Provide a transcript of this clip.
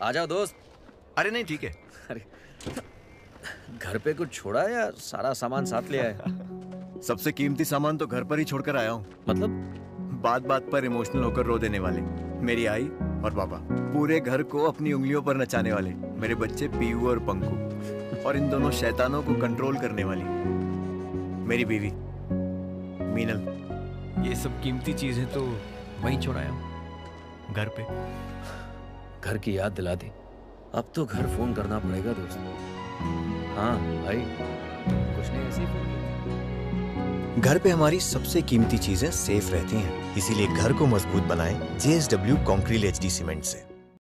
आ जाओ दोस्त। अरे नहीं ठीक है। अरे घर पे कुछ छोड़ा है या सारा सामान साथ ले आए? सबसे कीमती सामान तो घर पर ही छोड़कर आया हूँ। मतलब? बात बात पर इमोशनल होकर रो देने वाले मेरी आई और पापा, पूरे घर को अपनी उंगलियों पर नचाने वाले मेरे बच्चे पीयू और पंकु, और इन दोनों शैतानों को कंट्रोल करने वाली मेरी बीवी मीनल। ये सब कीमती चीजें तो वहीं छोड़ाया हूँ, घर पे। घर की याद दिला दी। अब तो घर फोन करना पड़ेगा दोस्त। हाँ भाई, कुछ नहीं, ऐसे ही फोन किया। घर पे हमारी सबसे कीमती चीजें सेफ रहती हैं, इसीलिए घर को मजबूत बनाएं JSW कॉन्क्रीट HD सीमेंट से।